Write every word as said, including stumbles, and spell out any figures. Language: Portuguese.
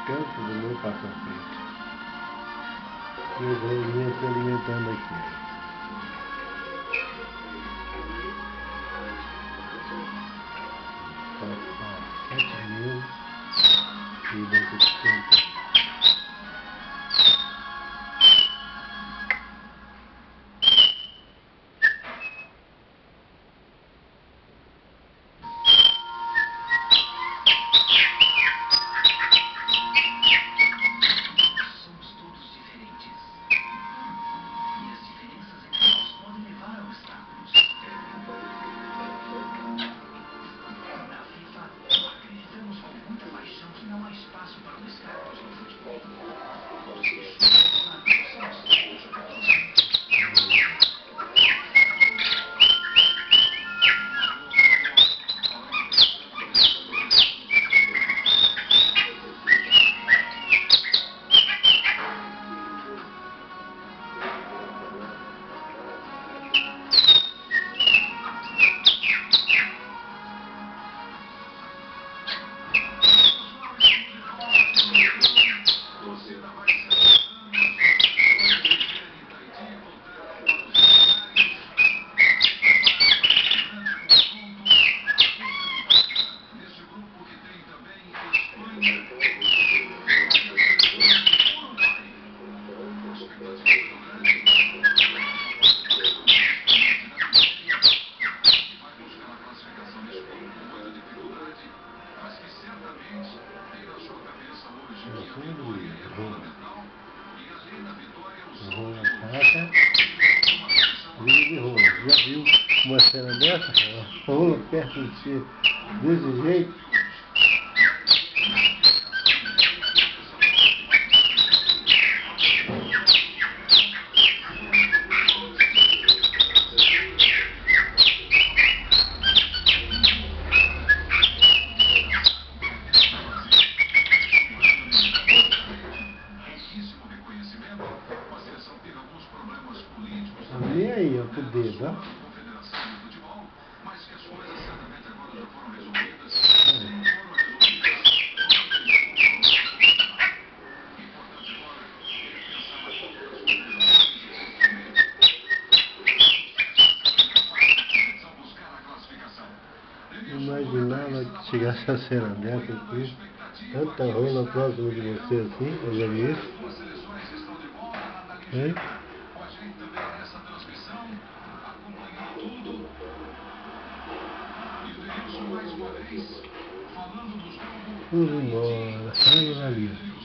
canto do meu passatempo. Eu vou me alimentando aqui. sete mil e duzentos e cinquenta. Já viu uma cena dessa? Rola perto de si desse jeito? E aí, ó, pro dedo, ó. Imaginava que chegasse a cena dessa aqui, tanta rola próxima de você assim, eu já vi isso. Hein? Vamos embora, sai ali.